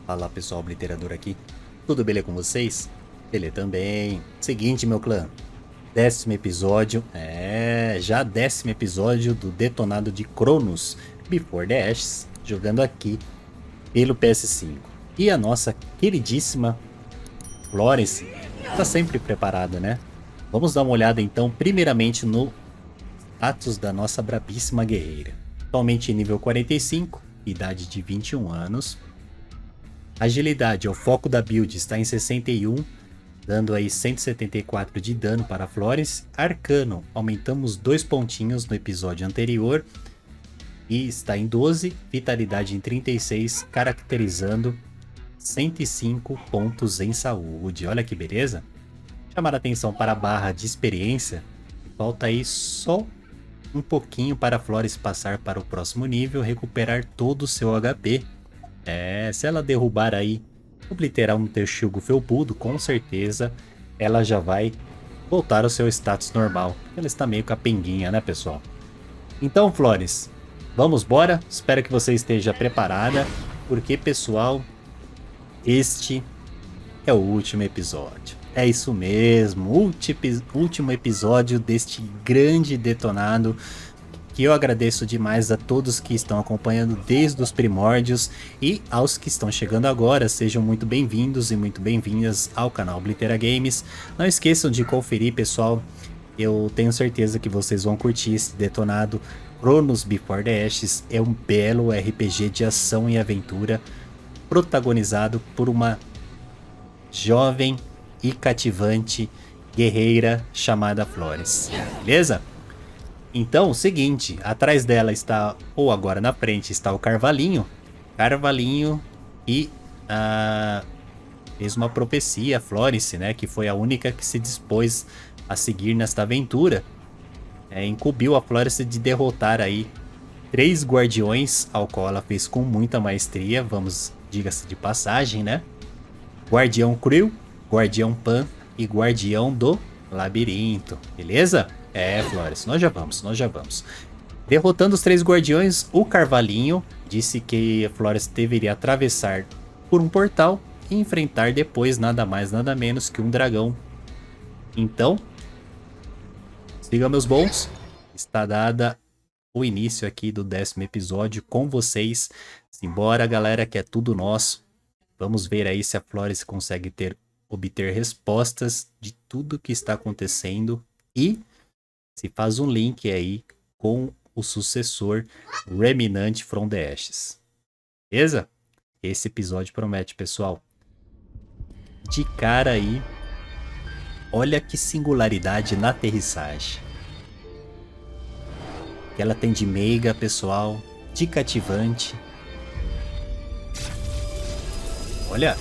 Fala pessoal, Obliterador aqui. Tudo beleza com vocês? Beleza também. Seguinte, meu clã. 10º episódio. Já 10º episódio do Detonado de Cronos Before the Ashes. Jogando aqui pelo PS5. E a nossa queridíssima Florence está sempre preparada, né? Vamos dar uma olhada então, primeiramente no status da nossa brabíssima guerreira. Atualmente nível 45, idade de 21 anos. Agilidade, o foco da build está em 61, dando aí 174 de dano para a Florence. Arcano, aumentamos 2 pontinhos no episódio anterior e está em 12. Vitalidade em 36, caracterizando 105 pontos em saúde. Olha que beleza. Chamar a atenção para a barra de experiência. Falta aí só um pouquinho para a Florence passar para o próximo nível, recuperar todo o seu HP. Se ela derrubar aí, obliterar um Texugo felpudo, com certeza ela já vai voltar ao seu status normal. Ela está meio capenguinha, né, pessoal? Então, Flores, vamos embora. Espero que você esteja preparada, porque, pessoal, este é o último episódio. É isso mesmo, último episódio deste grande detonado, que eu agradeço demais a todos que estão acompanhando desde os primórdios e aos que estão chegando agora, sejam muito bem-vindos e muito bem-vindas ao canal Oblitera Games. Não esqueçam de conferir, pessoal, eu tenho certeza que vocês vão curtir esse detonado. Cronos Before the Ashes é um belo RPG de ação e aventura, protagonizado por uma jovem e cativante guerreira chamada Florence, beleza? Então, o seguinte, atrás dela está, ou agora na frente, está o Carvalhinho. Carvalhinho e fez uma profecia, a Florence, né? Que foi a única que se dispôs a seguir nesta aventura. Incumbiu a Florence de derrotar aí 3 guardiões, ao qual ela fez com muita maestria, vamos, diga-se de passagem, né? Guardião Krill, Guardião Pan e Guardião do Labirinto, beleza? Flores, nós já vamos. Derrotando os 3 guardiões, o Carvalhinho disse que a Flores deveria atravessar por um portal e enfrentar depois nada mais, nada menos que um dragão. Então, siga meus bons, está dada o início aqui do 10º episódio com vocês. Simbora, galera, que é tudo nosso. Vamos ver aí se a Flores consegue obter respostas de tudo que está acontecendo e se faz um link aí com o sucessor Remnant from the Ashes. Beleza? Esse episódio promete, pessoal. De cara aí, olha que singularidade na aterrissagem. Que ela tem de meiga, pessoal, de cativante. Olha.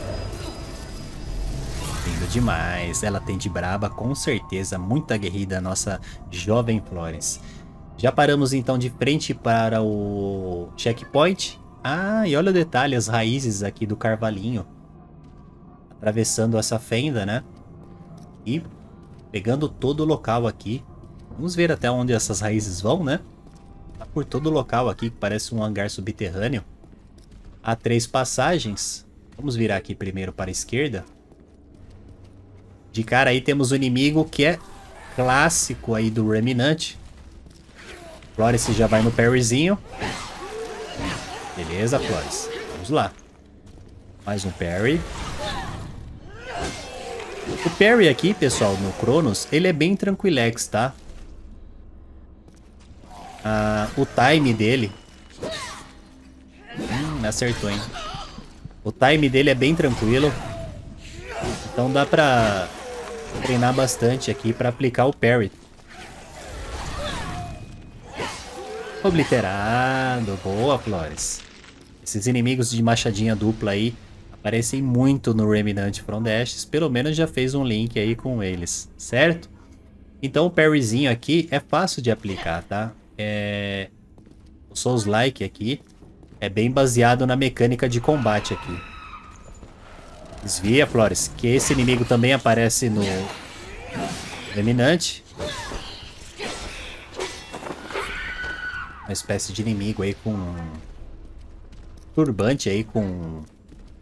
Lindo demais. Ela tem de braba, com certeza, muito aguerrida a nossa jovem Florence. Já paramos então de frente para o checkpoint. E olha o detalhe, as raízes aqui do Carvalhinho. Atravessando essa fenda, né? E pegando todo o local aqui. Vamos ver até onde essas raízes vão, né? Tá por todo o local aqui, que parece um hangar subterrâneo. Há 3 passagens. Vamos virar aqui primeiro para a esquerda. De cara aí temos o inimigo que é clássico aí do Remnant. Florence já vai no parryzinho. Beleza, Florence. Vamos lá. Mais um parry. O parry aqui, pessoal, no Cronos, ele é bem tranquilex, tá? O time dele... acertou, hein? O time dele é bem tranquilo. Então dá pra treinar bastante aqui pra aplicar o parry. Obliterado. Boa, Flores. Esses inimigos de machadinha dupla aí aparecem muito no Remnant from the Ashes. Pelo menos já fez um link aí com eles, certo? Então o parryzinho aqui é fácil de aplicar, tá? O Souls-like aqui é bem baseado na mecânica de combate aqui. Desvia, Flores, que esse inimigo também aparece no Remnant. Uma espécie de inimigo aí com turbante aí com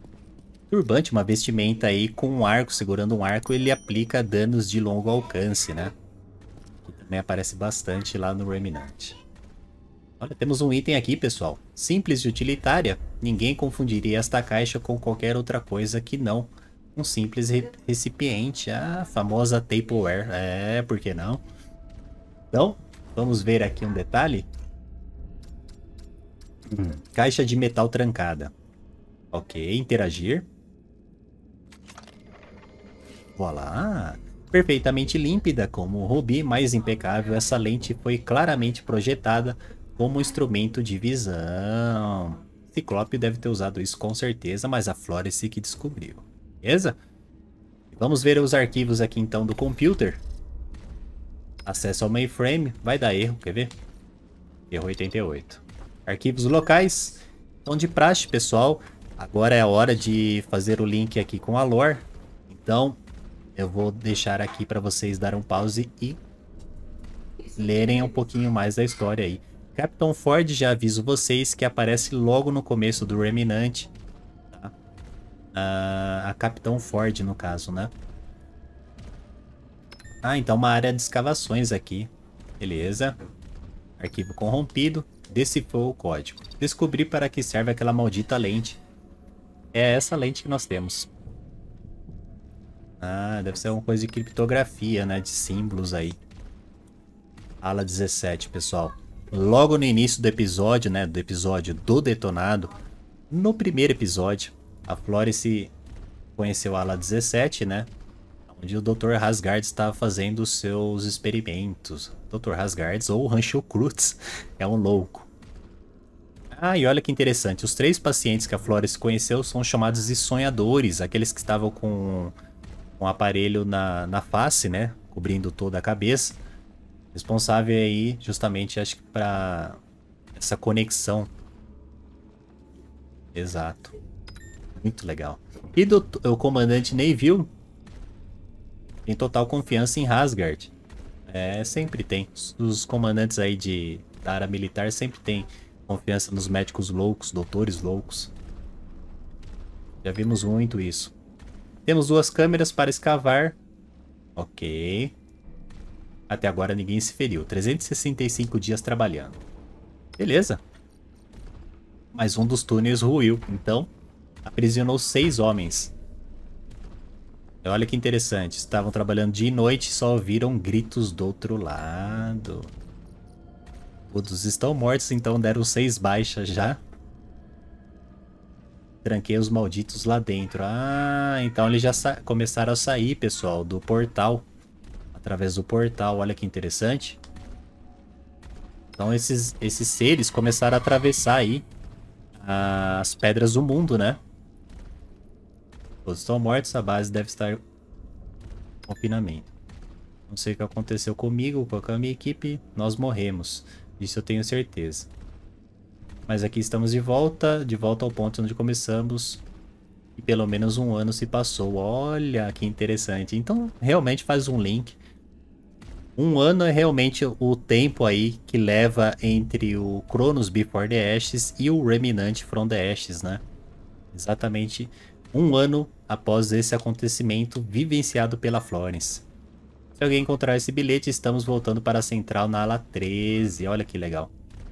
Turbante, uma vestimenta aí com um arco, segurando um arco, ele aplica danos de longo alcance, né? Que também aparece bastante lá no Remnant. Olha, temos um item aqui, pessoal. Simples e utilitária. Ninguém confundiria esta caixa com qualquer outra coisa que não um simples recipiente. A famosa Tupperware. É, por que não? Então, vamos ver aqui um detalhe. Caixa de metal trancada. Ok, interagir. Voilá! Perfeitamente límpida como o rubi, mais impecável, essa lente foi claramente projetada como instrumento de visão. Ciclope deve ter usado isso com certeza, mas a Florence que descobriu. Beleza? Vamos ver os arquivos aqui então do computer. Acesso ao mainframe, vai dar erro, quer ver? Erro 88. Arquivos locais. Então de praxe, pessoal, agora é a hora de fazer o link aqui com a lore. Então, eu vou deixar aqui para vocês darem um pause e lerem um pouquinho mais da história aí. Capitão Ford, já aviso vocês que aparece logo no começo do Remnant. Tá? A Capitão Ford, no caso, né? Ah, então uma área de escavações aqui. Beleza. Arquivo corrompido. Decifrou o código. Descobri para que serve aquela maldita lente. É essa lente que nós temos. Ah, deve ser alguma coisa de criptografia, né? De símbolos aí. Ala 17, pessoal. Logo no início do episódio, né? Do episódio do Detonado. No primeiro episódio, a Florence conheceu a Ala 17, né? Onde o Dr. Asgard estava fazendo os seus experimentos. Dr. Asgard ou Rancho Cruz é um louco. Ah, e olha que interessante. Os 3 pacientes que a Florence conheceu são chamados de sonhadores. Aqueles que estavam com um aparelho na face, né? Cobrindo toda a cabeça. Responsável aí, justamente, acho que para essa conexão. Exato. Muito legal. E o comandante Neville tem total confiança em Asgard. É, sempre tem. Os comandantes aí da área militar sempre tem confiança nos médicos loucos, doutores loucos. Já vimos muito isso. Temos 2 câmeras para escavar. Ok. Até agora ninguém se feriu. 365 dias trabalhando. Beleza. Mas um dos túneis ruiu. Então, aprisionou 6 homens. Olha que interessante. Estavam trabalhando dia e noite e só ouviram gritos do outro lado. Todos estão mortos, então deram 6 baixas já. Tranquei os malditos lá dentro. Ah, então eles já começaram a sair, pessoal, do portal. Através do portal, olha que interessante. Então esses seres começaram a atravessar aí as pedras do mundo, né? Todos estão mortos, a base deve estar em confinamento. Não sei o que aconteceu comigo, com a minha equipe, nós morremos. Disso eu tenho certeza. Mas aqui estamos de volta ao ponto onde começamos. E pelo menos 1 ano se passou. Olha que interessante. Então realmente faz um link. 1 ano é realmente o tempo aí que leva entre o Chronos Before the Ashes e o Remnant from the Ashes, né? Exatamente 1 ano após esse acontecimento vivenciado pela Florence. Se alguém encontrar esse bilhete, estamos voltando para a central na ala 13. Olha que legal.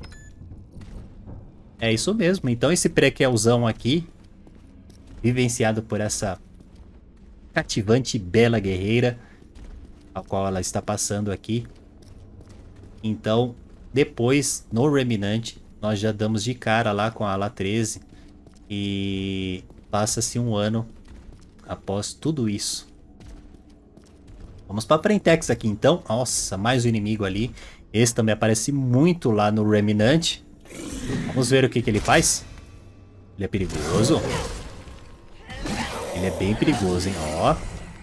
É isso mesmo. Então esse prequelzão aqui, vivenciado por essa cativante e bela guerreira, a qual ela está passando aqui. Então, depois, no Remnant, nós já damos de cara lá com a ala 13. E passa-se 1 ano após tudo isso. Vamos para a Prentex aqui então. Nossa, mais um inimigo ali. Esse também aparece muito lá no Remnant. Vamos ver o que ele faz. Ele é perigoso. Ele é bem perigoso, hein? Ó.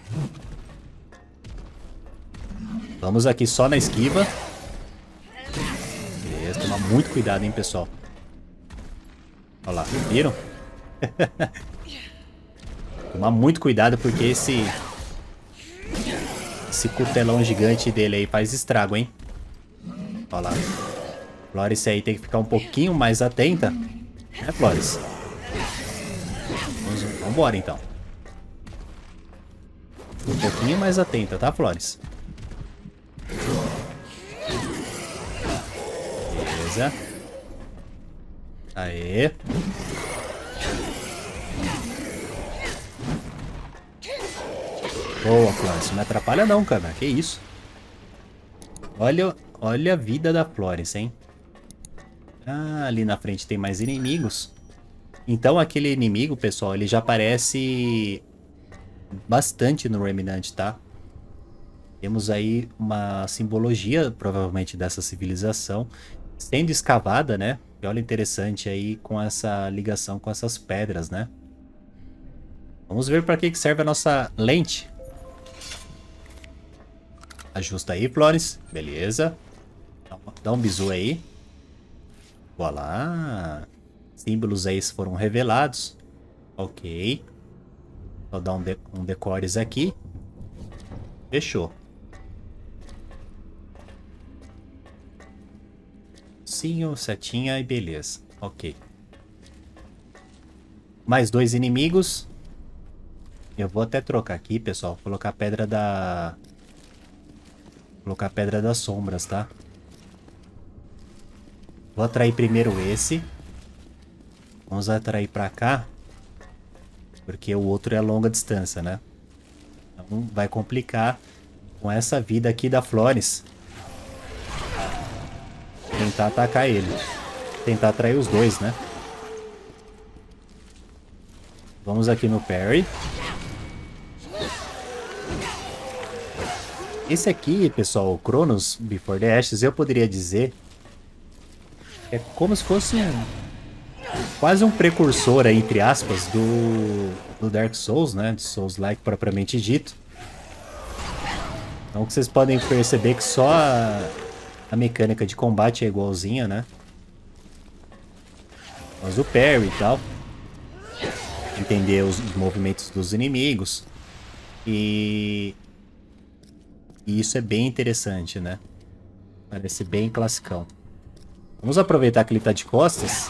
Vamos aqui só na esquiva. Beleza, tomar muito cuidado, hein, pessoal. Olha lá, viram? Tomar muito cuidado porque esse cutelão gigante dele aí faz estrago, hein? Olha lá. Florence aí tem que ficar um pouquinho mais atenta. Né, Florence? Vambora, então. Um pouquinho mais atenta, tá, Flores? Beleza. Aê. Boa, Flores. Não me atrapalha não, cara. Que isso? Olha a vida da Flores, hein? Ah, ali na frente tem mais inimigos. Então aquele inimigo, pessoal, ele já aparece bastante no Remnant, tá? Temos aí uma simbologia, provavelmente, dessa civilização sendo escavada, né? E olha, interessante aí com essa ligação com essas pedras, né? Vamos ver para que serve a nossa lente. Ajusta aí, Flores. Beleza. Dá um bisu aí. Voilá. Símbolos aí foram revelados. Ok. Vou dar um decores aqui. Fechou. Sim, setinha e beleza. Ok. Mais 2 inimigos. Eu vou até trocar aqui, pessoal. Colocar a pedra da... Colocar a pedra das sombras, tá? Vou atrair primeiro esse. Vamos atrair pra cá. Porque o outro é a longa distância, né? Então vai complicar com essa vida aqui da Flores. Tentar atacar ele. Tentar atrair os dois, né? Vamos aqui no parry. Esse aqui, pessoal, o Cronos Before the Ashes, eu poderia dizer... É como se fosse quase um precursor, aí, entre aspas, do Dark Souls, né? De Souls-like propriamente dito. Então vocês podem perceber que só a mecânica de combate é igualzinha, né? Mas o parry e tal. Entender os movimentos dos inimigos. E isso é bem interessante, né? Parece bem classicão. Vamos aproveitar que ele tá de costas.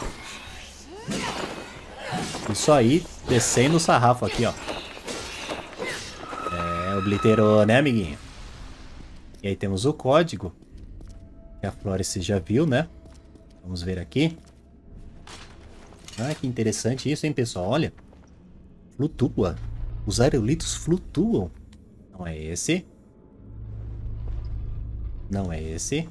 Isso aí, descendo o sarrafo aqui, ó. É, obliterou, né, amiguinho? E aí temos o código. Que a Flores já viu, né? Vamos ver aqui. Ah, que interessante isso, hein, pessoal? Olha. Flutua. Os aerolitos flutuam. Não é esse. Não é esse.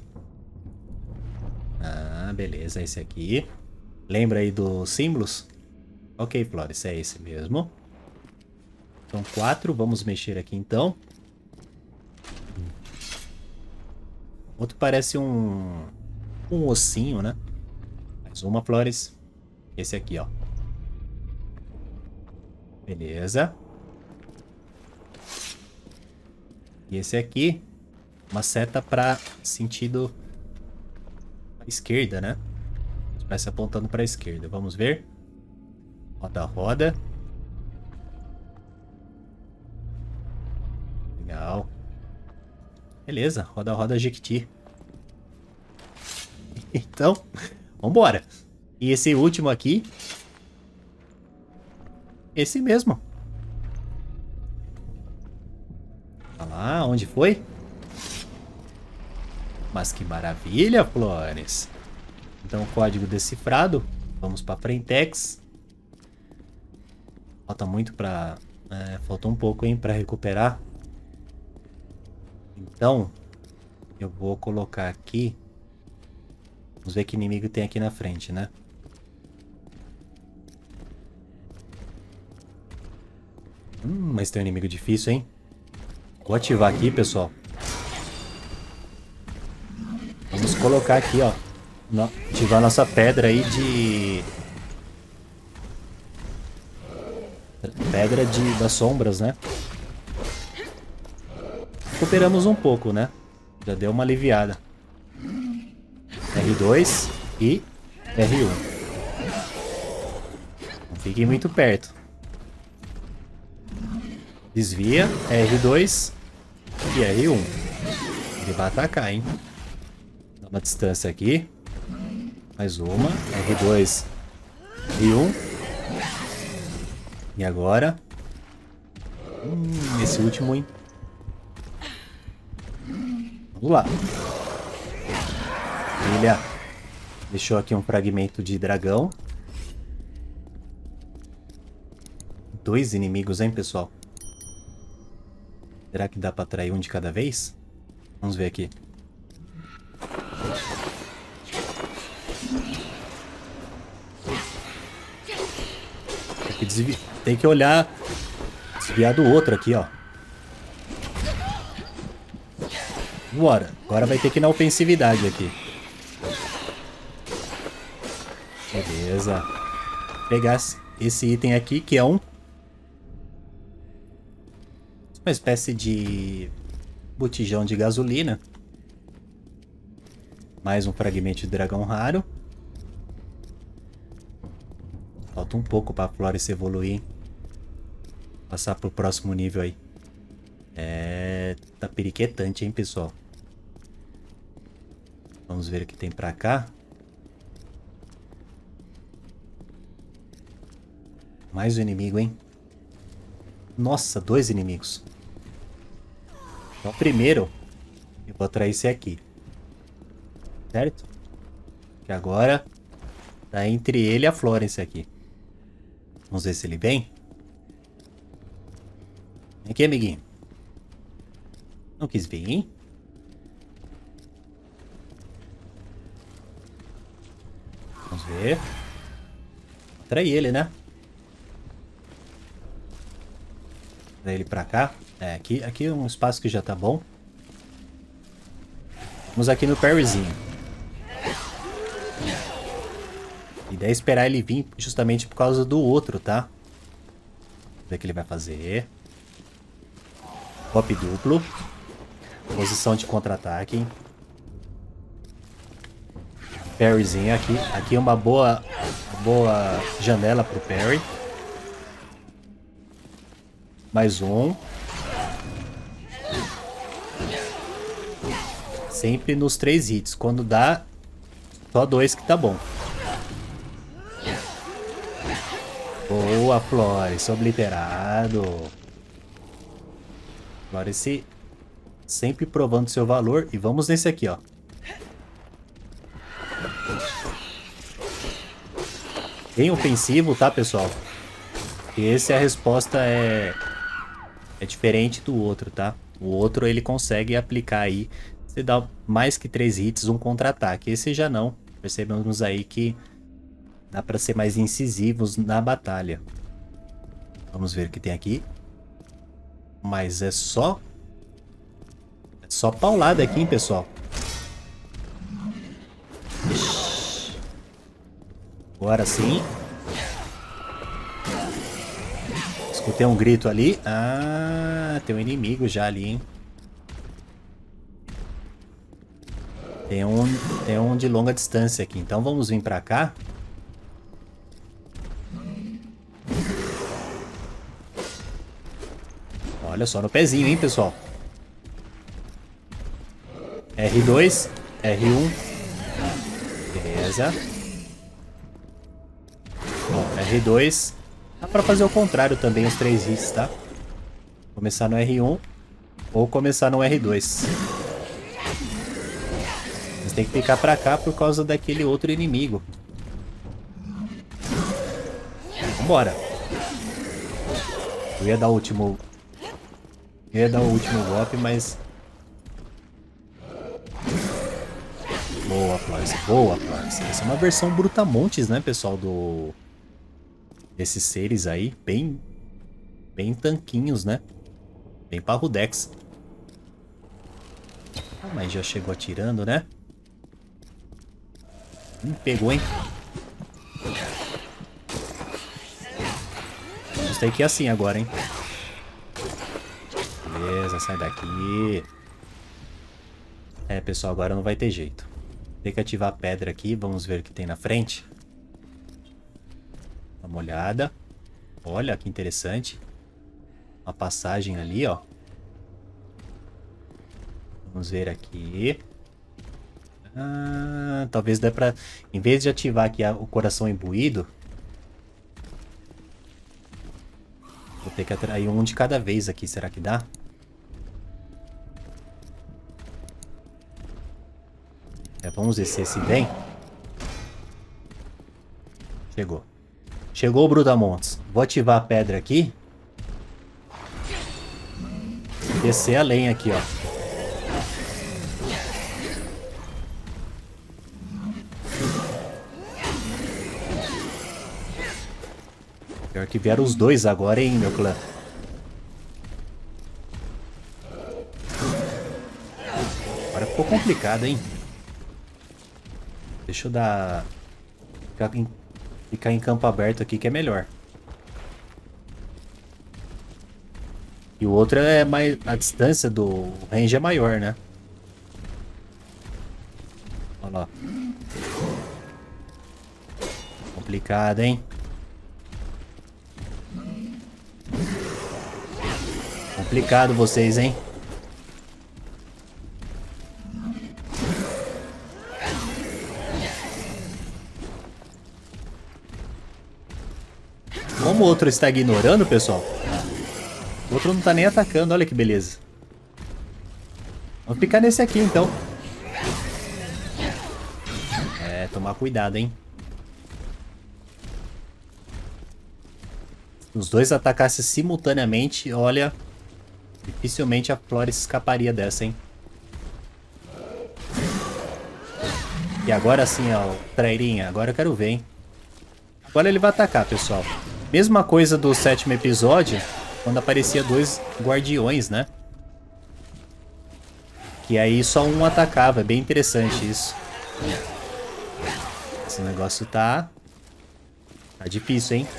Ah, beleza, esse aqui. Lembra aí dos símbolos? Ok, Flores, é esse mesmo. São 4, vamos mexer aqui então. Outro parece um ossinho, né? Mais uma, Flores. Esse aqui, ó. Beleza. E esse aqui, uma seta para sentido esquerda, né? Parece apontando para a esquerda. Vamos ver. Roda, roda. Legal. Beleza, roda, roda, Jequiti. Então, vambora. E esse último aqui. Esse mesmo. Olha lá, onde foi? Mas que maravilha, Flores. Então, código decifrado. Vamos para Frentex. Falta muito para... falta um pouco, hein, para recuperar. Então, eu vou colocar aqui. Vamos ver que inimigo tem aqui na frente, né? Mas tem um inimigo difícil, hein? Vou ativar aqui, pessoal. Vamos colocar aqui, ó. Ativar nossa pedra aí de... Pedra das sombras, né? Recuperamos um pouco, né? Já deu uma aliviada. R2 e R1. Não fiquem muito perto. Desvia, R2 e R1. Ele vai atacar, hein? Dá uma distância aqui. Mais uma. R2, R1. E agora? Esse último, hein? Vamos lá. Ilha deixou aqui um fragmento de dragão. 2 inimigos, hein, pessoal? Será que dá pra atrair um de cada vez? Vamos ver aqui. Tem que olhar, desviar do outro aqui, ó. Bora. Agora vai ter que ir na ofensividade aqui. Beleza. Vou pegar esse item aqui, que é uma espécie de botijão de gasolina. Mais um fragmento de dragão raro. Falta um pouco pra Flores evoluir, hein? Passar pro próximo nível aí. Tá periquetante, hein, pessoal? Vamos ver o que tem pra cá. Mais um inimigo, hein? Nossa, 2 inimigos. Então, primeiro, eu vou atrair esse aqui. Certo? Que agora tá entre ele e a Florence aqui. Vamos ver se ele vem. Vem aqui, amiguinho. Não quis vir, hein? Vamos ver. Atrai ele, né? Atrai ele pra cá. Aqui é um espaço que já tá bom. Vamos aqui no parryzinho. E daí esperar ele vir justamente por causa do outro, tá? Vamos ver o que ele vai fazer. Golpe duplo. Posição de contra-ataque. Parryzinho aqui. Aqui é uma boa janela pro parry. Mais um. Sempre nos 3 hits. Quando dá, só 2 que tá bom. Boa, Flores. Obliterado. Flores sempre provando seu valor. E vamos nesse aqui, ó. Bem ofensivo, tá, pessoal? E esse a resposta é diferente do outro, tá? O outro ele consegue aplicar aí. Você dá mais que 3 hits, um contra-ataque. Esse já não. Percebemos aí que dá pra ser mais incisivos na batalha. Vamos ver o que tem aqui. Mas é só paulada aqui, hein, pessoal. Ixi. Agora sim. Escutei um grito ali. Ah, tem um inimigo já ali, hein. Tem um de longa distância aqui. Então vamos vir pra cá. Olha só no pezinho, hein, pessoal. R2, R1. Beleza. Bom, R2. Dá pra fazer o contrário também, os 3 hits, tá? Começar no R1 ou começar no R2. Mas tem que ficar pra cá por causa daquele outro inimigo. Vambora. Eu ia dar o último golpe, mas... Boa, Florence. Boa, Florence. Essa é uma versão Brutamontes, né, pessoal, desses seres aí. Bem tanquinhos, né? Bem parrudex. Ah, mas já chegou atirando, né? Pegou, hein? Gostei que é assim agora, hein? Beleza, sai daqui. Pessoal, agora não vai ter jeito. Tem que ativar a pedra aqui. Vamos ver o que tem na frente. Dá uma olhada. Olha que interessante. Uma passagem ali, ó. Vamos ver aqui. Ah, talvez dê pra... Em vez de ativar aqui o coração imbuído... Vou ter que atrair um de cada vez aqui, será que dá? Vamos ver se esse vem. Chegou. Chegou o Brutamontes. Vou ativar a pedra aqui. Descer a lenha aqui, ó. Pior que vieram os dois agora, hein, meu clã. Agora ficou complicado, hein. Deixa eu dar... Ficar em campo aberto aqui que é melhor. E o outro é mais... A distância do range é maior, né? Olha lá. Complicado, hein? Complicado vocês, hein? Como o outro está ignorando, pessoal, o outro não tá nem atacando, olha que beleza. Vamos ficar nesse aqui, então. Tomar cuidado, hein. Se os dois atacassem simultaneamente, olha, dificilmente a Flores escaparia dessa, hein. E agora sim, ó, trairinha, agora eu quero ver, hein. Agora ele vai atacar, pessoal. Mesma coisa do 7º episódio, quando aparecia dois guardiões, né? Que aí só um atacava, é bem interessante isso. Esse negócio tá difícil, hein?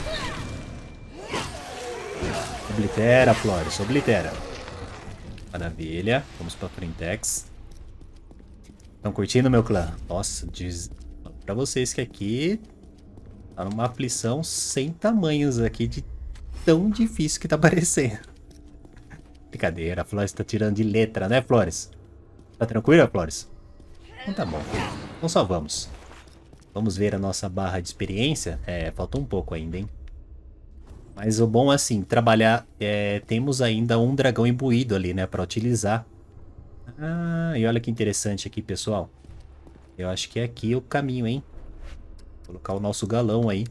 Oblitera, Flores, oblitera. Maravilha, vamos pra Frentex. Estão curtindo, meu clã? Nossa, diz pra vocês que aqui tá numa aflição sem tamanhos aqui de tão difícil que tá parecendo. Brincadeira, a Flores tá tirando de letra, né, Flores? Tá tranquila, Flores? Então tá bom. Então só vamos. Vamos ver a nossa barra de experiência. Falta um pouco ainda, hein? Mas o bom é assim, trabalhar... temos ainda um dragão imbuído ali, né, pra utilizar. Ah, e olha que interessante aqui, pessoal. Eu acho que é aqui o caminho, hein? Vou colocar o nosso galão aí.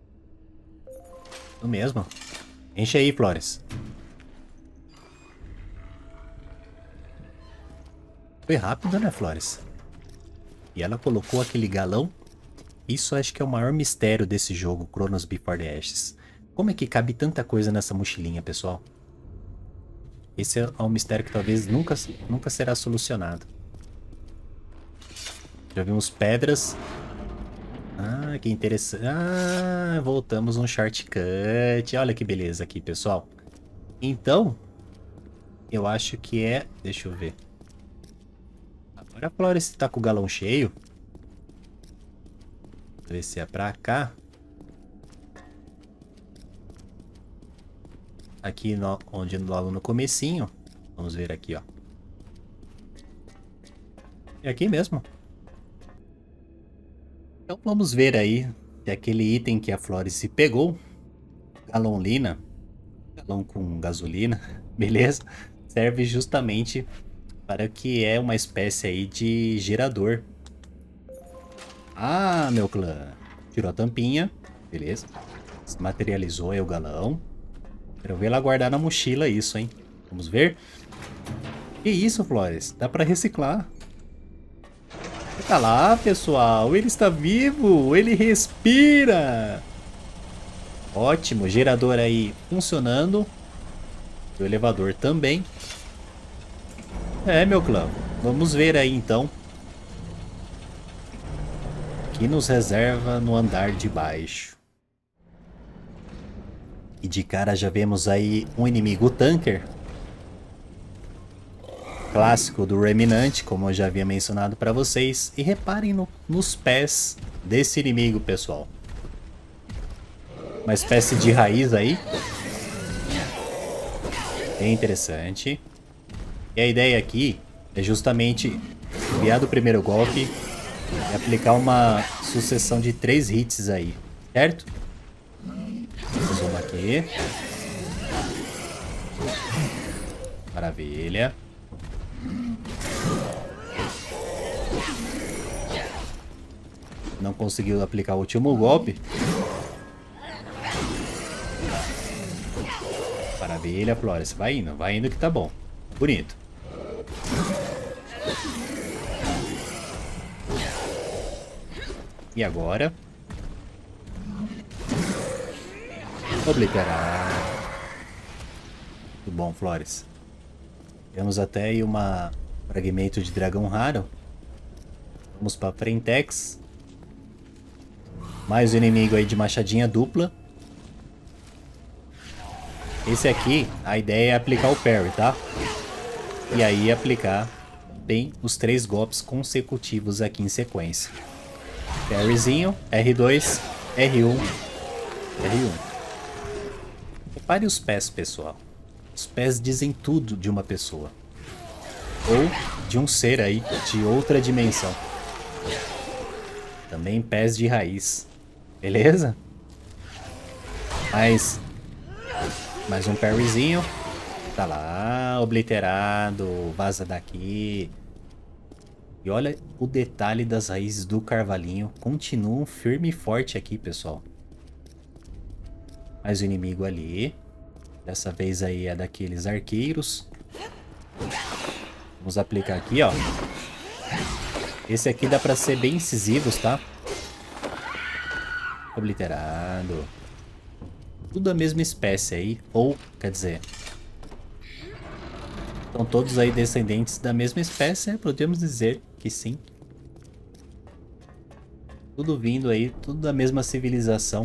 Isso mesmo. Enche aí, Flores. Foi rápido, né, Flores? E ela colocou aquele galão. Isso acho que é o maior mistério desse jogo, Chronos Before the Ashes. Como é que cabe tanta coisa nessa mochilinha, pessoal? Esse é um mistério que talvez nunca será solucionado. Já vimos pedras. Ah, que interessante. Ah, voltamos um shortcut. Olha que beleza aqui, pessoal. Então, eu acho que é... Deixa eu ver. Agora a Flores está com o galão cheio. Vou ver se é pra cá. Aqui onde logo no comecinho. Vamos ver aqui, ó. É aqui mesmo. Então vamos ver aí se aquele item que a Flores se pegou, galonlina, galão com gasolina, beleza? Serve justamente para que é uma espécie aí de gerador. Ah, meu clã. Tirou a tampinha, beleza. Se materializou aí o galão. Quero ver ela guardar na mochila isso, hein? Vamos ver. Que isso, Flores? Dá pra reciclar. Tá lá, pessoal. Ele está vivo. Ele respira. Ótimo. Gerador aí funcionando. O elevador também. Meu clã. Vamos ver aí, então. O que nos reserva no andar de baixo. E de cara já vemos aí um inimigo tanker. Clássico do Remnant, como eu já havia mencionado para vocês. E reparem nos pés desse inimigo, pessoal. Uma espécie de raiz aí. Bem interessante. E a ideia aqui é justamente enviar do primeiro golpe e aplicar uma sucessão de 3 hits aí, certo? Vamos aqui. Maravilha. Não conseguiu aplicar o último golpe. Maravilha, Flores. Vai indo que tá bom. Bonito. E agora? Obliterar. Muito bom, Flores. Temos até aí uma fragmento de dragão raro. Vamos para Frentex. Mais um inimigo aí de machadinha dupla. Esse aqui, a ideia é aplicar o parry, tá? E aí aplicar bem os 3 golpes consecutivos aqui em sequência. Parryzinho, R2, R1, R1. Repare os pés, pessoal. Os pés dizem tudo de uma pessoa. Ou de um ser aí, de outra dimensão. Também pés de raiz. Beleza? Mais um parryzinho. Tá lá, obliterado. Vaza daqui. E olha o detalhe das raízes do carvalhinho. Continuam firme e forte aqui, pessoal. Mais um inimigo ali. Dessa vez aí é daqueles arqueiros. Vamos aplicar aqui, ó. Esse aqui dá pra ser bem incisivos, tá? Obliterado. Tudo a mesma espécie aí. Ou, quer dizer... São todos aí descendentes da mesma espécie, podemos dizer que sim. Tudo vindo aí, tudo da mesma civilização.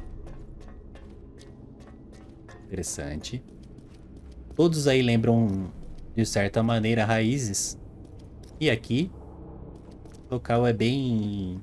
Interessante. Todos aí lembram, de certa maneira, raízes. E aqui, o local é bem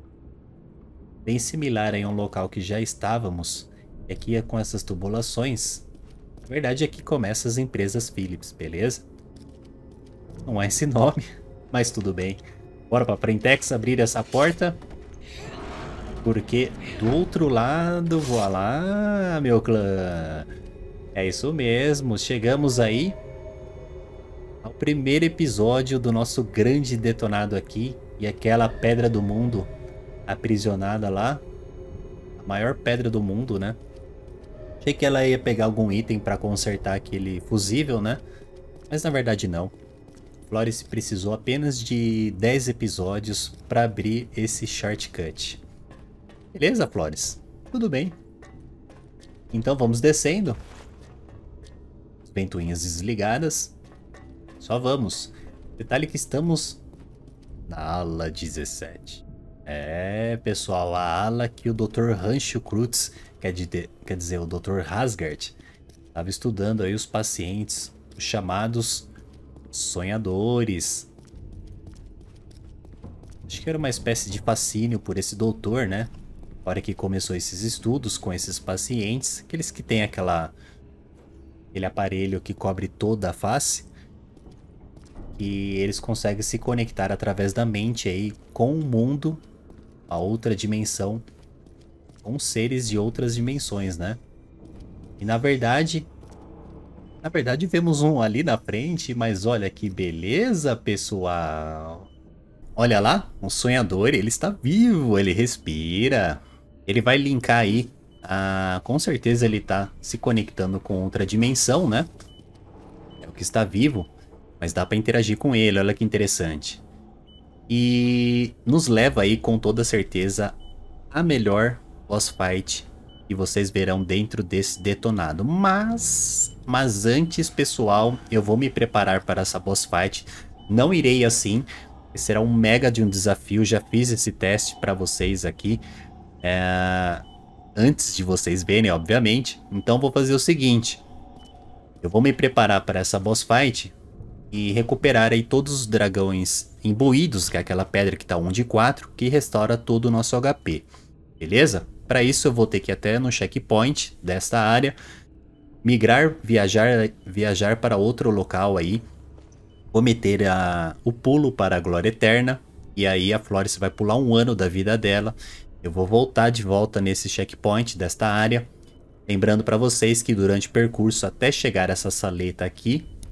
similar a um local que já estávamos. E aqui é com essas tubulações. Na verdade, aqui começa as empresas Philips, beleza? Não é esse nome, mas tudo bem. Bora pra Frentex abrir essa porta. Porque do outro lado, voilá, meu clã. É isso mesmo, chegamos aí ao primeiro episódio do nosso grande detonado aqui. E aquela pedra do mundo aprisionada lá. A maior pedra do mundo, né? Achei que ela ia pegar algum item para consertar aquele fusível, né? Mas na verdade não. Flores precisou apenas de 10 episódios para abrir esse shortcut. Beleza, Flores? Tudo bem. Então vamos descendo. As ventoinhas desligadas. Só vamos. Detalhe que estamos na ala 17. É, pessoal, a ala que o Dr. Rancho Cruz, quer dizer, o Dr. Asgard, estava estudando aí os pacientes, os chamados sonhadores. Acho que era uma espécie de fascínio por esse doutor, né? Na hora que começou esses estudos com esses pacientes, aqueles que têm aquele aparelho que cobre toda a face, e eles conseguem se conectar através da mente aí com o mundo, a outra dimensão, com seres de outras dimensões, né? E na verdade vemos um ali na frente, mas olha que beleza, pessoal. Olha lá, um sonhador, ele está vivo, ele respira. Ele vai linkar aí, com certeza ele está se conectando com outra dimensão, né? É o que está vivo, mas dá para interagir com ele, olha que interessante. E nos leva aí com toda certeza a melhor boss fight que vocês verão dentro desse detonado. Mas antes, pessoal, eu vou me preparar para essa boss fight. Não irei assim, será um mega de um desafio. Já fiz esse teste para vocês aqui, antes de vocês verem, obviamente. Então vou fazer o seguinte: eu vou me preparar para essa boss fight e recuperar aí todos os dragões imbuídos, que é aquela pedra que tá 1 de 4, que restaura todo o nosso HP. Beleza? Para isso eu vou ter que ir até no checkpoint desta área, migrar, viajar para outro local aí, cometer o pulo para a glória eterna, e aí a Flores vai pular 1 ano da vida dela. Eu vou voltar de volta nesse checkpoint desta área, lembrando para vocês que durante o percurso até chegar essa saleta aqui,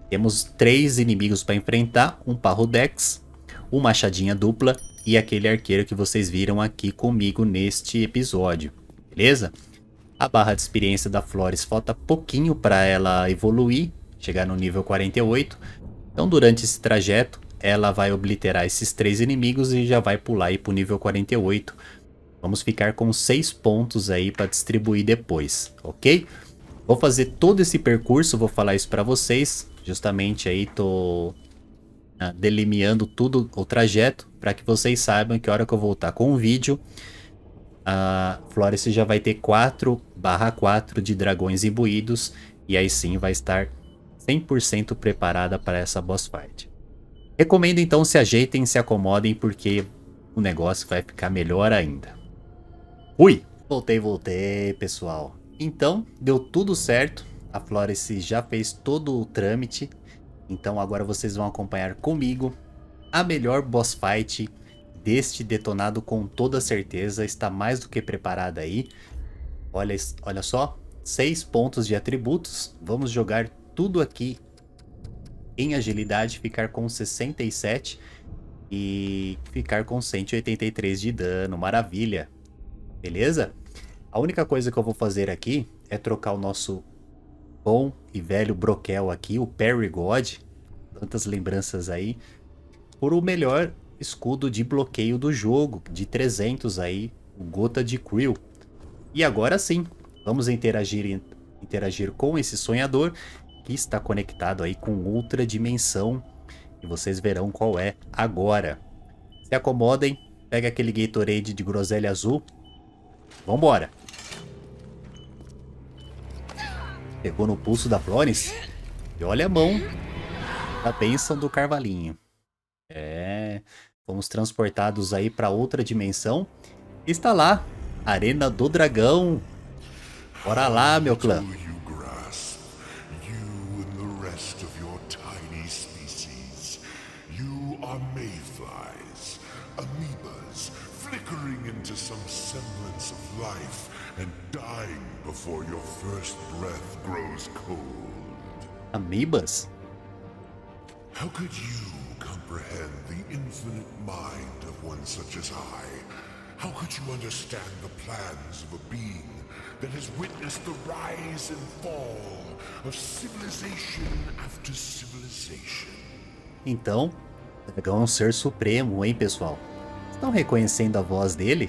Temos 3 inimigos para enfrentar, um Parrodex, um Machadinha Dupla e aquele arqueiro que vocês viram aqui comigo neste episódio, beleza? A barra de experiência da Flores falta pouquinho para ela evoluir, chegar no nível 48. Então durante esse trajeto ela vai obliterar esses 3 inimigos e já vai pular aí para o nível 48. Vamos ficar com 6 pontos aí para distribuir depois, ok? Vou fazer todo esse percurso, vou falar isso para vocês. Justamente aí tô delineando tudo o trajeto para que vocês saibam que a hora que eu voltar com o vídeo, a Flores já vai ter 4/4 de dragões imbuídos e aí sim vai estar 100% preparada para essa boss fight. Recomendo então se ajeitem, se acomodem porque o negócio vai ficar melhor ainda. Ui! Voltei, pessoal. Então, deu tudo certo. A Flores já fez todo o trâmite. Então agora vocês vão acompanhar comigo a melhor boss fight deste detonado com toda certeza. Está mais do que preparada aí. Olha só, 6 pontos de atributos. Vamos jogar tudo aqui em agilidade, ficar com 67 e ficar com 183 de dano. Maravilha! Beleza? A única coisa que eu vou fazer aqui é trocar o nosso bom e velho Broquel aqui, o Parry God, tantas lembranças aí, por o melhor escudo de bloqueio do jogo, de 300 aí, o Gota de Krill. E agora sim, vamos interagir com esse sonhador que está conectado aí com outra dimensão e vocês verão qual é agora. Se acomodem, pega aquele Gatorade de groselha azul. Vambora! Pegou no pulso da Flores e olha a mão da bênção do Carvalhinho. Fomos transportados aí para outra dimensão. Está lá, Arena do Dragão. Bora lá, meu clã. Flickering into some semblance of life and dying before your first breath grows cold. Amebas? How could you comprehend the infinite mind of one such as I? How could you understand the plans of a being that has witnessed the rise and fall of civilization after civilization? Então, o dragão é um ser supremo, hein, pessoal? Estão reconhecendo a voz dele?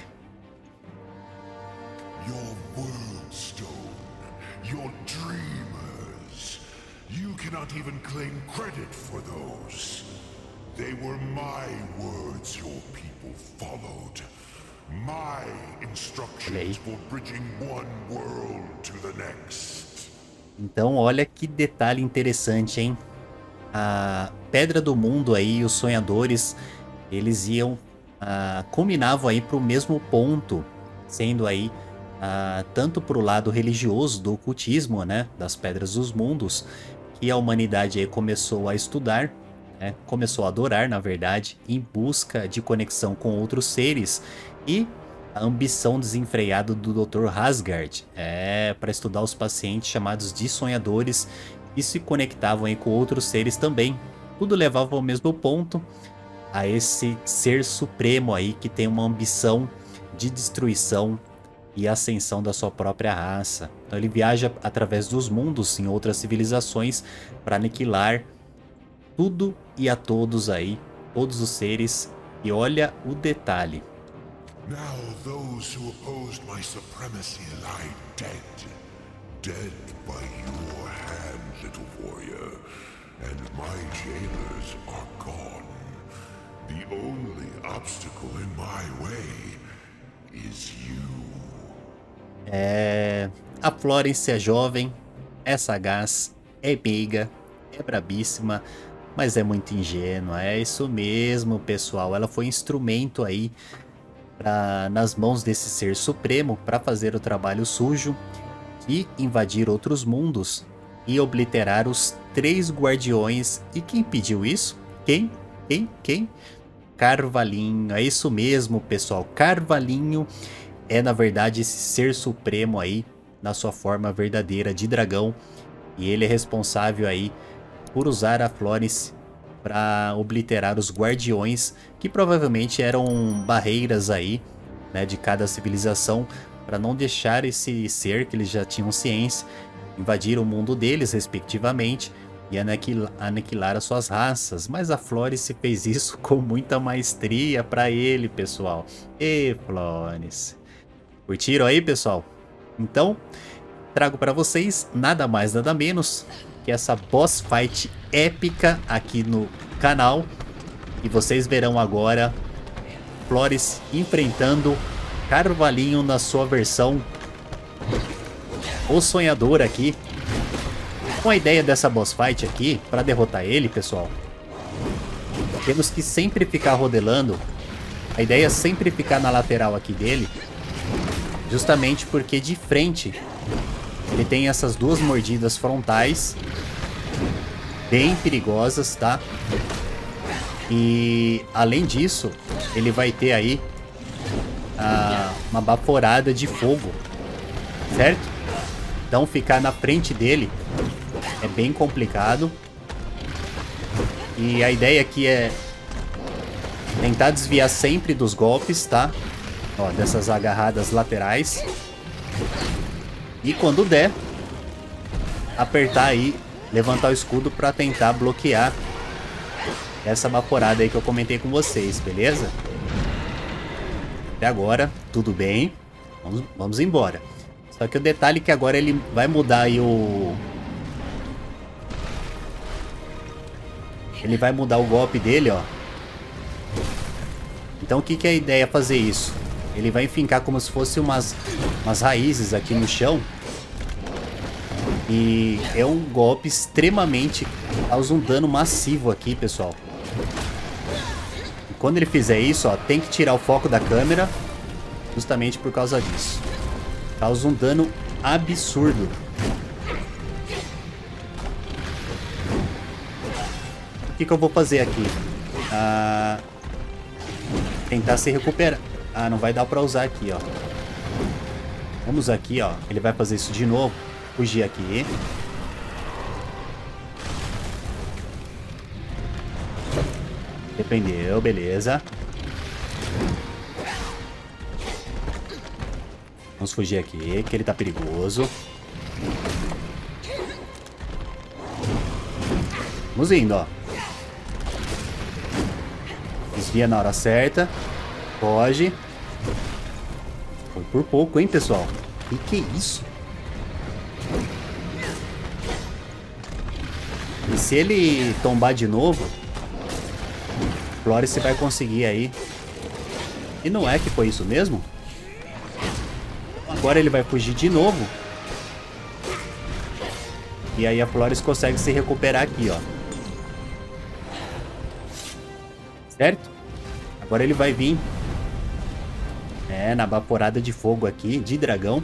Your world stone, your dreamers. You cannot even claim credit for those. They were my words your people followed. My instructions for bridging one world to the next. Então, olha que detalhe interessante, hein? A Pedra do Mundo aí, os sonhadores, eles iam combinavam aí para o mesmo ponto, sendo aí tanto para o lado religioso do ocultismo, né, das Pedras dos Mundos, que a humanidade aí começou a estudar, né, começou a adorar, na verdade, em busca de conexão com outros seres, e a ambição desenfreada do Dr. Asgard para estudar os pacientes chamados de sonhadores que se conectavam aí com outros seres também. Tudo levava ao mesmo ponto, a esse ser supremo aí que tem uma ambição de destruição e ascensão da sua própria raça. Então ele viaja através dos mundos em outras civilizações para aniquilar tudo e a todos aí, todos os seres. E olha o detalhe. Now those who opposed my supremacy lie dead. Dead by your hand, little warrior. And my jailers are gone. The only obstacle in my way is you. A Florence é jovem, é sagaz, é meiga, é brabíssima, mas é muito ingênua. É isso mesmo, pessoal. Ela foi instrumento aí nas mãos desse ser supremo para fazer o trabalho sujo e invadir outros mundos e obliterar os 3 guardiões. E quem pediu isso? Quem? Carvalhinho. É isso mesmo, pessoal. Carvalhinho é, na verdade, esse ser supremo aí, na sua forma verdadeira de dragão. E ele é responsável aí por usar a Florence para obliterar os guardiões, que provavelmente eram barreiras aí, né, de cada civilização, para não deixar esse ser que eles já tinham ciência invadir o mundo deles, respectivamente, e aniquilar as suas raças. Mas a Florence fez isso com muita maestria para ele, pessoal. E Florence. Curtiram aí, pessoal? Então, trago para vocês nada mais, nada menos que essa boss fight épica aqui no canal. E vocês verão agora Florence enfrentando Carvalhinho na sua versão O Sonhador aqui. Com a ideia dessa boss fight aqui, para derrotar ele, pessoal, temos que sempre ficar rodelando. A ideia é sempre ficar na lateral aqui dele, justamente porque de frente ele tem essas duas mordidas frontais bem perigosas, tá? E além disso, ele vai ter aí uma baforada de fogo, certo? Então ficar na frente dele é bem complicado. E a ideia aqui é tentar desviar sempre dos golpes, tá? Ó, dessas agarradas laterais. E quando der, apertar aí, levantar o escudo para tentar bloquear essa vaporada aí que eu comentei com vocês, beleza? Até agora, tudo bem. Vamos embora. Só que o detalhe é que agora ele vai mudar aí o... Ele vai mudar o golpe dele, ó. Então o que é a ideia fazer isso? Ele vai fincar como se fosse umas raízes aqui no chão. E é um golpe extremamente... causa um dano massivo aqui, pessoal. E quando ele fizer isso, ó, tem que tirar o foco da câmera, justamente por causa disso. Causa um dano absurdo. O que eu vou fazer aqui? Tentar se recuperar. Ah, não vai dar pra usar aqui, ó. Vamos aqui, ó. Ele vai fazer isso de novo. Fugir aqui. Dependeu, beleza. Vamos fugir aqui, que ele tá perigoso. Vamos indo, ó. Desvia na hora certa. Foge. Foi por pouco, hein, pessoal? Que é isso? E se ele tombar de novo, Florence vai conseguir aí. E não é que foi isso mesmo? Agora ele vai fugir de novo. E aí a Florence consegue se recuperar aqui, ó. Certo? Agora ele vai vir na vaporada de fogo aqui, de dragão.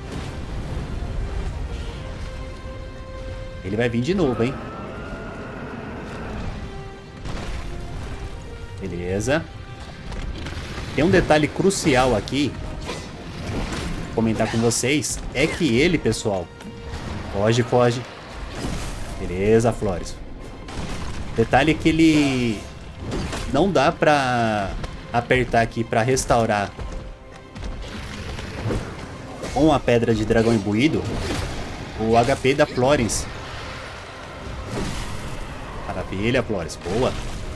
Ele vai vir de novo, hein? Beleza. Tem um detalhe crucial aqui, vou comentar com vocês, é que ele, pessoal... Foge, foge. Beleza, Flores. Detalhe é que ele... não dá pra apertar aqui pra restaurar com a pedra de dragão imbuído o HP da Florence. Maravilha, Florence. Boa.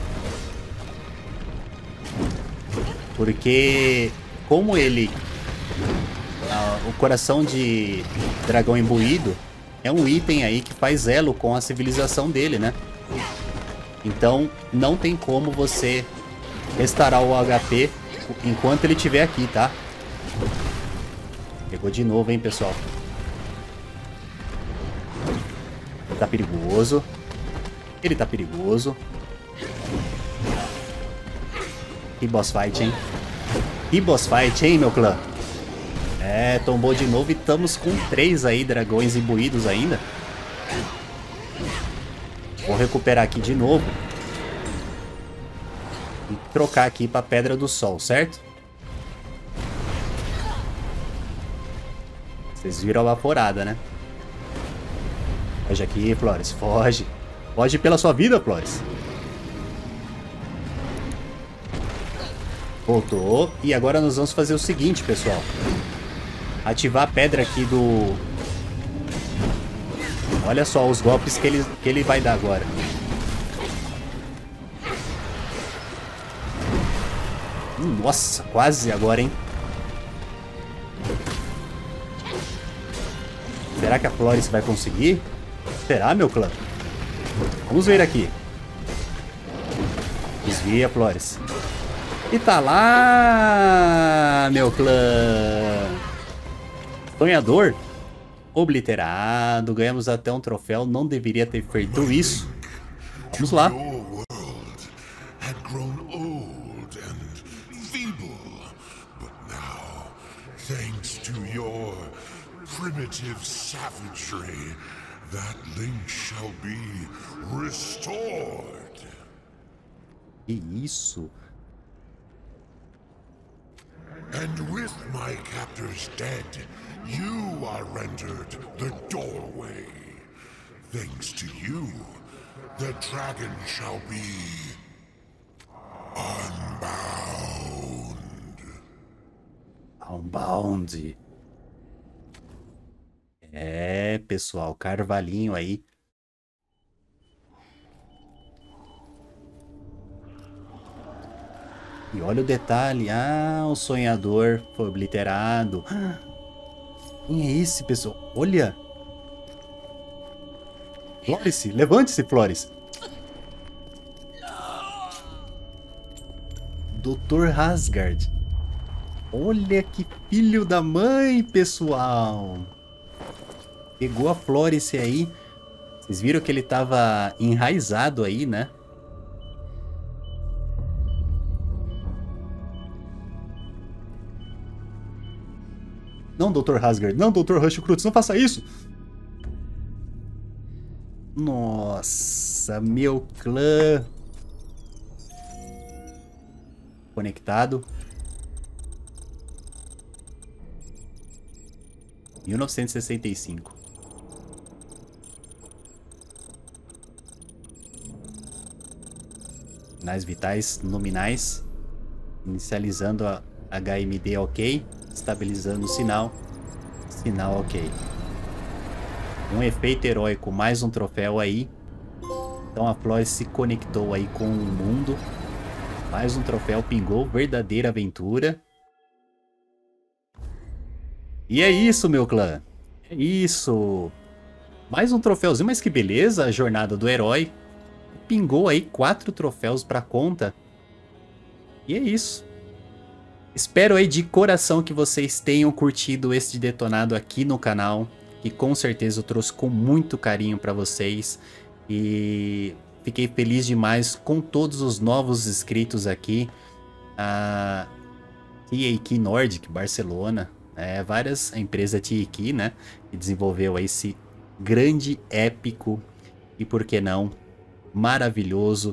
Porque como ele... o coração de dragão imbuído é um item aí que faz elo com a civilização dele, né? Então não tem como você restaurar o HP enquanto ele estiver aqui, tá? Pegou de novo, hein, pessoal? Tá perigoso. Ele tá perigoso. Que boss fight, hein? Que boss fight, hein, meu clã? É, tombou de novo e estamos com 3 aí dragões imbuídos ainda. Vou recuperar aqui de novo. E trocar aqui para Pedra do Sol, certo? Vocês viram a vaporada, né? Foge aqui, Flores, foge. Pode ir pela sua vida, Flores. Voltou. E agora nós vamos fazer o seguinte, pessoal. Ativar a pedra aqui do... Olha só os golpes que ele vai dar agora. Nossa, quase agora, hein? Será que a Flores vai conseguir? Será, meu clã? Vamos ver aqui. Desvia, Flores. E tá lá, meu clã. Sonhador. Obliterado. Ganhamos até um troféu. Não deveria ter feito isso. Vamos lá. Thanks to your primitive savagery, that link shall be restored. Que isso? And with my captors dead, you are rendered the doorway. Thanks to you, the dragon shall be unbound. Unbound. É, pessoal, Carvalhinho aí. E olha o detalhe. Ah, o sonhador foi obliterado. Quem é esse, pessoal? Olha. Flores, levante-se, Flores. Dr. Asgard. Olha que filho da mãe, pessoal. Pegou a Flores aí. Vocês viram que ele tava enraizado aí, né? Não, Dr. Asgard. Não, Dr. Rush Cruz, não faça isso. Nossa, meu clã. Conectado. 1965. Sinais vitais nominais. Inicializando a HMD ok. Estabilizando o sinal. Sinal ok. Um efeito heróico, mais um troféu aí. Então a Flores se conectou aí com o mundo. Mais um troféu pingou. Verdadeira aventura. E é isso, meu clã. É isso. Mais um troféuzinho, mas que beleza. A jornada do herói. Pingou aí 4 troféus pra conta. E é isso. Espero aí de coração que vocês tenham curtido este detonado aqui no canal. Que com certeza eu trouxe com muito carinho pra vocês. E fiquei feliz demais com todos os novos inscritos aqui. A TAQ Nordic, Barcelona. Várias empresas TAQ, né? Que desenvolveu aí esse grande, épico e por que não, maravilhoso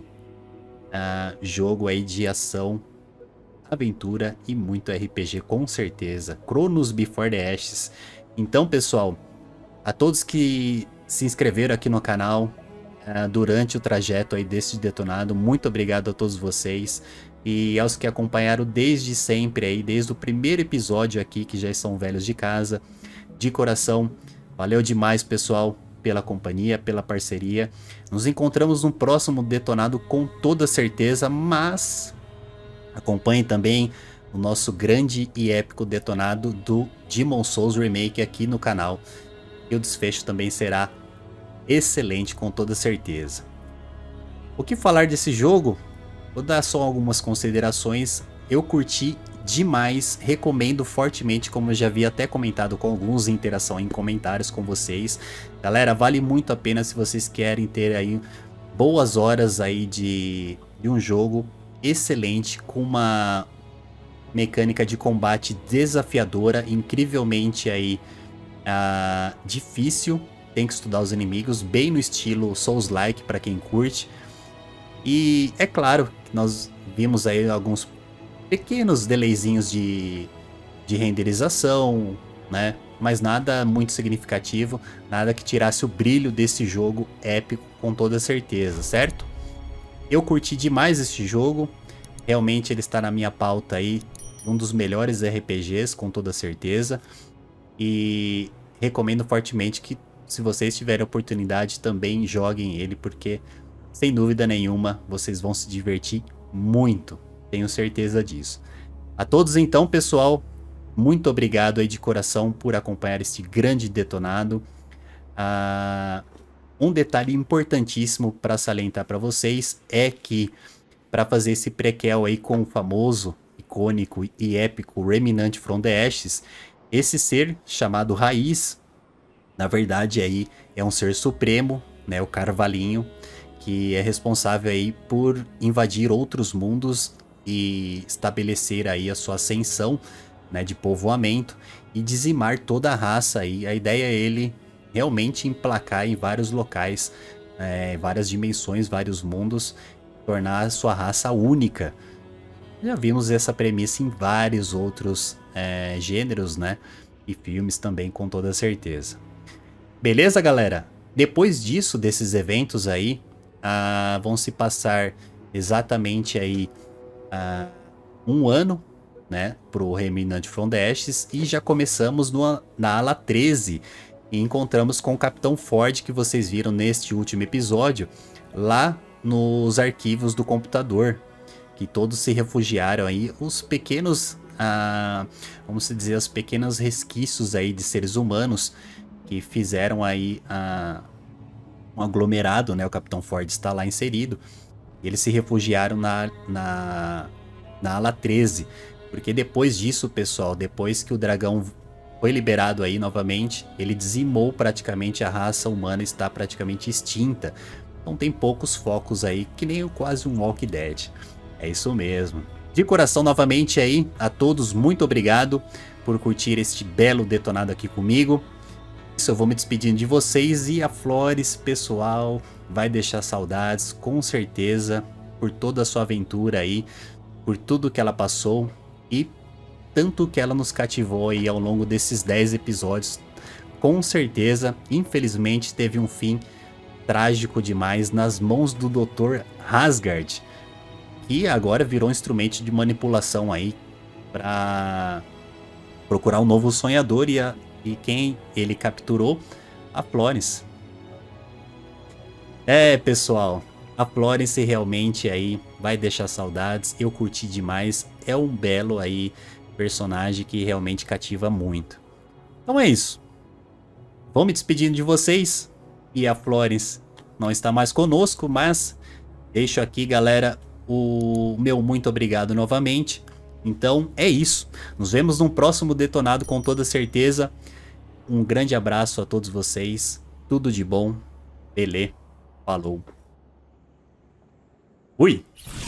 jogo aí de ação, aventura e muito RPG, com certeza. Chronos Before the Ashes. Então, pessoal, a todos que se inscreveram aqui no canal durante o trajeto aí desse detonado, muito obrigado a todos vocês. E aos que acompanharam desde sempre aí, desde o primeiro episódio aqui, que já são velhos de casa, de coração, valeu demais, pessoal, pela companhia, pela parceria. Nos encontramos no próximo detonado com toda certeza, mas acompanhe também o nosso grande e épico detonado do Demon's Souls Remake aqui no canal. E o desfecho também será excelente, com toda certeza. O que falar desse jogo? Vou dar só algumas considerações. Eu curti demais, recomendo fortemente, como eu já havia até comentado com alguns em interação em comentários com vocês. Galera, vale muito a pena se vocês querem ter aí boas horas aí de um jogo excelente, com uma mecânica de combate desafiadora, incrivelmente aí difícil. Tem que estudar os inimigos, bem no estilo Souls-like para quem curte. E é claro que nós vimos aí alguns pequenos delayzinhos de renderização, né? mas nada muito significativo, nada que tirasse o brilho desse jogo épico com toda certeza, certo? Eu curti demais este jogo, realmente ele está na minha pauta aí, um dos melhores RPGs com toda certeza, e recomendo fortemente que, se vocês tiverem oportunidade, também joguem ele, porque sem dúvida nenhuma vocês vão se divertir muito, tenho certeza disso. A todos então, pessoal, muito obrigado aí de coração por acompanhar este grande detonado. Um detalhe importantíssimo para salientar para vocês é que, para fazer esse prequel aí com o famoso, icônico e épico Remnant from the Ashes, esse ser chamado Raiz, na verdade aí é um ser supremo, né, o Carvalhinho, que é responsável aí por invadir outros mundos e estabelecer aí a sua ascensão, né, de povoamento e dizimar toda a raça aí. A ideia é ele realmente emplacar em vários locais, várias dimensões, vários mundos, tornar a sua raça única. Já vimos essa premissa em vários outros gêneros, né, e filmes também, com toda certeza. Beleza, galera? Depois disso, desses eventos aí, vão se passar exatamente aí um ano, né, pro Remnant from the Ashes, e já começamos na ala 13 e encontramos com o Capitão Ford, que vocês viram neste último episódio, lá nos arquivos do computador, que todos se refugiaram aí, os pequenos, vamos dizer, os pequenos resquícios aí de seres humanos que fizeram aí um aglomerado, né? O Capitão Ford está lá inserido. E eles se refugiaram na ala 13. Porque depois disso, pessoal, depois que o dragão foi liberado aí novamente, ele dizimou praticamente a raça humana, está praticamente extinta. Então tem poucos focos aí, que nem quase um Walking Dead. É isso mesmo. De coração, novamente aí, a todos, muito obrigado por curtir este belo detonado aqui comigo. Isso, eu vou me despedindo de vocês, e a Flores, pessoal, vai deixar saudades, com certeza, por toda a sua aventura aí, por tudo que ela passou e tanto que ela nos cativou aí ao longo desses 10 episódios. Com certeza, infelizmente, teve um fim trágico demais nas mãos do Dr. Asgard, que agora virou um instrumento de manipulação aí para procurar um novo sonhador, e quem ele capturou? A Florence. Pessoal, a Florence realmente aí vai deixar saudades. Eu curti demais. É um belo aí personagem que realmente cativa muito. Então é isso. Vou me despedindo de vocês. E a Florence não está mais conosco, mas deixo aqui, galera, o meu muito obrigado novamente. Então é isso. Nos vemos num próximo detonado, com toda certeza. Um grande abraço a todos vocês. Tudo de bom. Belê. Falou. Fui.